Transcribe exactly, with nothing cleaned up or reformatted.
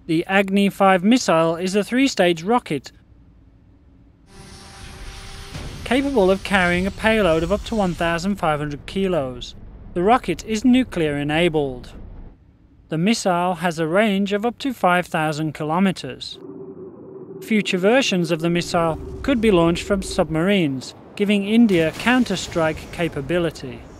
The Agni five missile is a three-stage rocket capable of carrying a payload of up to one thousand five hundred kilos. The rocket is nuclear-enabled. The missile has a range of up to five thousand kilometers. Future versions of the missile could be launched from submarines, giving India counter-strike capability.